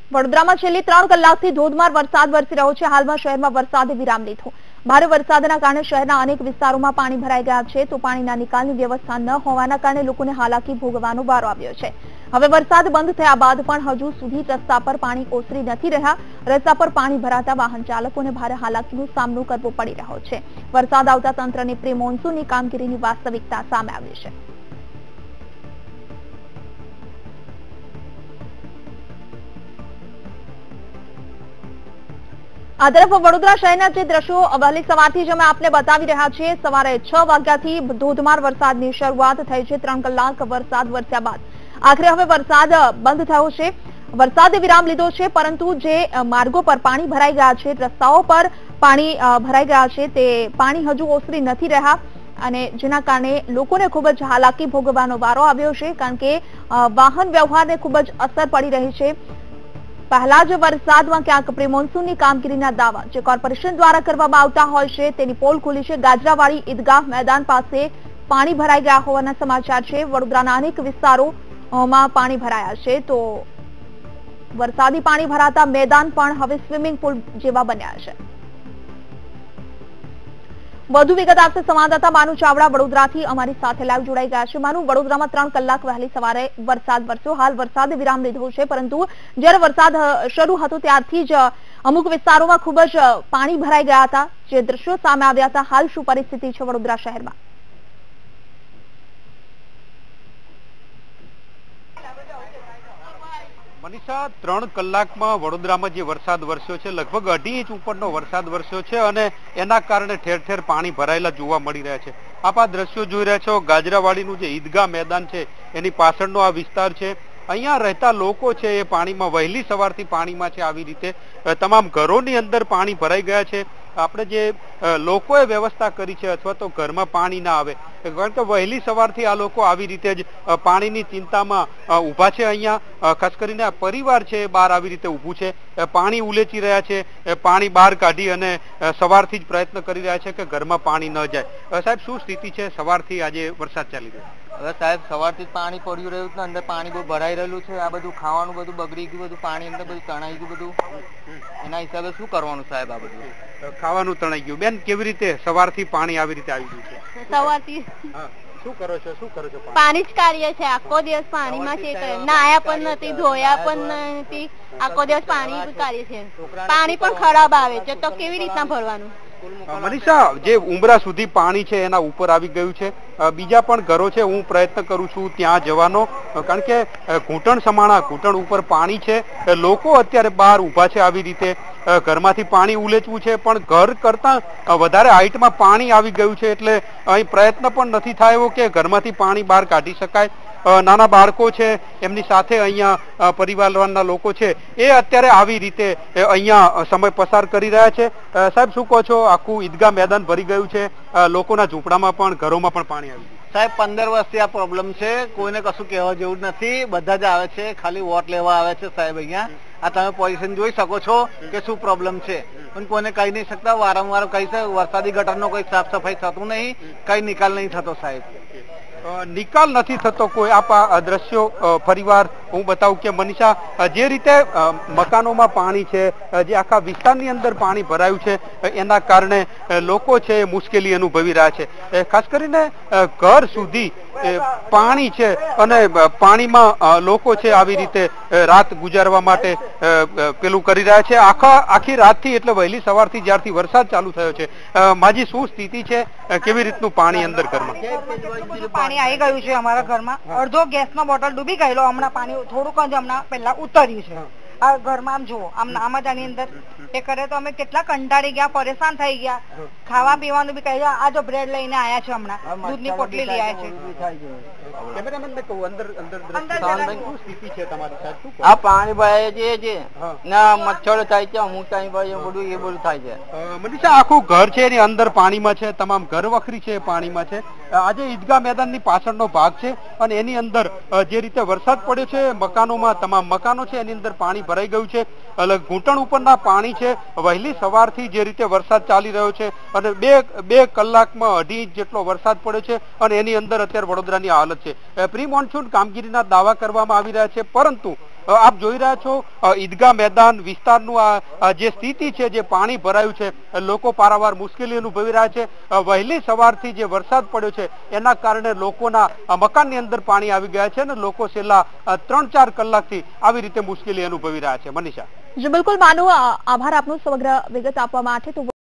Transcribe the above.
વડોદરામાં છેલ્લી 3 કલાકથી ધોધમાર વરસાદ વરસી રહ્યો છે। હાલમાં શહેરમાં વરસાદે વિરામ લીધો। ભારે વરસાદના કારણે શહેરના અનેક વિસ્તારોમાં પાણી ભરાઈ ગયા છે, તો પાણીના નિકાલની વ્યવસ્થા ન હોવાના કારણે લોકોને હાલાકી ભોગવવાનો વારો આવ્યો છે। હવે વરસાદ બંધ થયા બાદ પણ હજુ સુધી રસ્તા પર પાણી ઓસરી નથી રહ્યા। રસ્તા પર પાણી ભરાતા વાહન ચાલકોને ભારે હાલાકીનો સામનો કરવો પડી રહ્યો છે। વરસાદ આવતા તંત્રની પ્રી મોન્સૂનની કામગીરીની વાસ્તવિકતા સામે આવી છે। આ તરફ વડોદરા શહેરના જે દ્રશ્યો વહેલી સવારથી જ અમે આપને બતાવી રહ્યા છીએ। સવારે 6 વાગ્યાથી ધોધમાર વરસાદની શરૂઆત થઈ છે। 3 કલાક વરસાદ વરસ્યા બાદ આખરે હવે વરસાદ બંધ થયો છે। વરસાદે વિરામ લીધો છે, પરંતુ જે માર્ગો પર પાણી ભરાઈ ગયા છે, રસ્તાઓ પર પાણી ભરાઈ ગયા છે, તે પાણી હજુ ઓસરી નથી રહ્યા અને જેના કારણે લોકોને ખૂબ જ હાલાકી ભોગવવાનો વારો આવ્યો છે, કારણ કે વાહન વ્યવહારને ખૂબ જ અસર પડી રહી છે। પહેલા જ વરસાદમાં ક્યાંક પ્રી મોન્સૂનની કામગીરીના દાવા જે કોર્પોરેશન દ્વારા કરવામાં આવતા હોય છે, તેની પોલ ખુલી છે। ગાજરાવાડી ઈદગાહ મેદાન પાસે પાણી ભરાઈ ગયા હોવાના સમાચાર છે। વડોદરાના અનેક વિસ્તારોમાં પાણી ભરાયા છે, તો વરસાદી પાણી ભરાતા મેદાન પણ હવે સ્વિમિંગ પુલ જેવા બન્યા છે। વધુ વિગત આપશે સંવાદદાતા માનુ ચાવડા વડોદરાથી અમારી સાથે લાઈવ જોડાઈ ગયા છે। માનુ, વડોદરામાં 3 કલાક વહેલી સવારે વરસાદ વરસ્યો। હાલ વરસાદે વિરામ લીધો છે, પરંતુ જ્યારે વરસાદ શરૂ હતો ત્યારથી જ અમુક વિસ્તારોમાં ખૂબ જ પાણી ભરાઈ ગયા હતા, જે દ્રશ્યો સામે આવ્યા હતા। હાલ શું પરિસ્થિતિ છે વડોદરા શહેરમાં? મનીષા, 3 કલાકમાં વડોદરામાં જે વરસાદ વરસ્યો છે, લગભગ 2.5 ઇંચ ઉપરનો વરસાદ વરસ્યો છે અને એના કારણે ઠેર ઠેર પાણી ભરાયેલા જોવા મળી રહ્યા છે। આપ આ દ્રશ્યો જોઈ રહ્યા છો, ગાજરાવાડીનું જે ઈદગાહ મેદાન છે એની પાછળનો આ વિસ્તાર છે। અહીંયા રહેતા લોકો છે એ પાણીમાં વહેલી સવારથી પાણીમાં છે। આવી રીતે તમામ ઘરોની અંદર પાણી ભરાઈ ગયા છે। આપણે જે લોકોએ વ્યવસ્થા કરી છે અથવા તો ઘરમાં પાણી ના આવે, કારણ કે વહેલી સવારથી આ લોકો આવી રીતે જ પાણીની ચિંતામાં ઊભા છે। અહીંયા ખાસ કરીને આ પરિવાર છે બહાર આવી રીતે ઊભું છે, પાણી ઉલેચી રહ્યા છે, પાણી બહાર કાઢી અને સવારથી જ પ્રયત્ન કરી રહ્યા છે કે ઘરમાં પાણી ન જાય। સાહેબ, શું સ્થિતિ છે? સવારથી આજે વરસાદ ચાલી રહ્યો? હવે સાહેબ, સવારથી જ પાણી પડ્યું રહ્યું છે, અંદર પાણી બહુ ભરાઈ રહેલું છે। આ બધું ખાવાનું બધું બગડી ગયું, બધું પાણી અંદર બધું તણાઈ ગયું બધું। એના હિસાબે શું કરવાનું સાહેબ? આ બધું ખાવાનું તણાઈ ગયું। બેન, કેવી રીતે સવારથી પાણી આવી રીતે આવી ગયું છે? સવારથી શું કરો છો? પાણી જ કાઢીએ છીએ। આખો દિવસ પાણીમાં છે, નાયા પણ નથી, ધોયા પણ નથી, આખો દિવસ પાણી કાઢીએ છીએ। પાણી પણ ખરાબ આવે છે, તો કેવી રીતના ભરવાનું? મનીષા, જે ઉંબરા સુધી પાણી છે એના ઉપર આવી ગયું છે। બીજા પણ ઘરો છે, હું પ્રયત્ન કરું છું ત્યાં જવાનો, કારણ કે ઘૂંટણ સમાણા ઘૂંટણ ઉપર પાણી છે। લોકો અત્યારે બહાર ઊભા છે, આવી રીતે ઘરમાંથી પાણી ઉલેચવું છે, પણ ઘર કરતા વધારે હાઈટમાં પાણી આવી ગયું છે, એટલે અહીં પ્રયત્ન પણ નથી થયો કે ઘરમાંથી પાણી બહાર કાઢી શકાય। નાના બાળકો છે, એમની સાથે અહીંયા પરિવારના લોકો છે, એ અત્યારે આવી રીતે અહીંયા સમય પસાર કરી રહ્યા છે। સાહેબ, શું કહો છો? આખું ઈદગાહ મેદાન ભરી ગયું છે, લોકોના ઝૂંપડામાં પણ ઘરોમાં પણ પાણી આવી ગયું। સાહેબ, 15 વર્ષથી આ પ્રોબ્લેમ છે, કોઈને કશું કહેવા જેવું નથી। બધા જ આવે છે, ખાલી વોટ લેવા આવે છે સાહેબ અહીંયા। આ તમે પોઝિશન જોઈ શકો છો કે શું પ્રોબ્લેમ છે, પણ કોઈને કહી નહીં શકતા। વારંવાર કહી છે, વરસાદી ગટરનો કોઈ સાફ સફાઈ થતું નહીં, કઈ નિકાલ નહીં થતો સાહેબ। નિકાલ નથી થતો કોઈ। આ દ્રશ્યો ફરીવાર હું બતાવું કે મનીષા, જે રીતે મકાનોમાં પાણી છે, જે આખા વિસ્તારની અંદર પાણી ભરાયું છે, એના કારણે લોકો છે મુશ્કેલી અનુભવી રહ્યા છે। ખાસ કરીને ઘર સુધી પાણી છે અને પાણીમાં લોકો છે આવી રીતે રાત ગુજારવા માટે પેલું કરી રહ્યા છે। આખી રાતથી, એટલે વહેલી સવારથી જ્યારથી વરસાદ ચાલુ થયો છે, માજી શું સ્થિતિ છે? કેવી રીતનું પાણી અંદર ઘરમાં? પાણી આવી ગયું છે અમારા ઘરમાં। અડધો ગેસનો બોટલ ડૂબી ગયેલો, હમણાં પાણી થોડુંક જ હમણાં પહેલા ઉતર્યું છે। આ ઘરમાં આમ જુઓ, આમ જ આની અંદર એ કરે તો અમે કેટલા કંટાળી ગયા, પરેશાન થઈ ગયા। ખાવા પીવાનું બી કહી, આ જો બ્રેડ લઈને આયા છે, હમણાં દૂધની પોટલી લઈ આવ્યા છે। આ પાણી ભરાય છે ના મચ્છર થાય છે, અમુક ટાઈમ પર બધું એ બધું થાય છે। મનીષા, આખું ઘર છે એની અંદર પાણીમાં છે, તમામ ઘર વખરી છે પાણીમાં છે। આજે ઈદગાહ મેદાનની પાછળનો ભાગ છે અને એની અંદર જે રીતે વરસાદ પડ્યો છે, મકાનોમાં તમામ મકાનો છે એની અંદર પાણી ભરાઈ ગયું છે। ઘૂંટણ ઉપરના પાણી છે। વહેલી સવારથી જે રીતે વરસાદ ચાલી રહ્યો છે અને બે કલાકમાં 2.5 ઇંચ જેટલો વરસાદ પડ્યો છે અને એની અંદર અત્યારે વડોદરાની હાલત છે। પ્રી મોન્સૂન કામગીરીના દાવા કરવામાં આવી રહ્યા છે, પરંતુ આપ જોઈ રહ્યા છો ઈદગાહ મેદાન વિસ્તારનું આ જે સ્થિતિ છે, જે પાણી ભરાયું છે, લોકો પારાવાર મુશ્કેલી અનુભવી રહ્યા છે. વહેલી સવારથી જે વરસાદ પડ્યો છે એના કારણે લોકોના મકાનની અંદર પાણી આવી ગયા છે અને લોકો છેલ્લા 3-4 કલાકથી આવી રીતે મુશ્કેલી અનુભવી રહ્યા છે. મનીષા. જી બિલકુલ માનું, આભાર આપનો સમગ્ર વિગત આપવા માટે.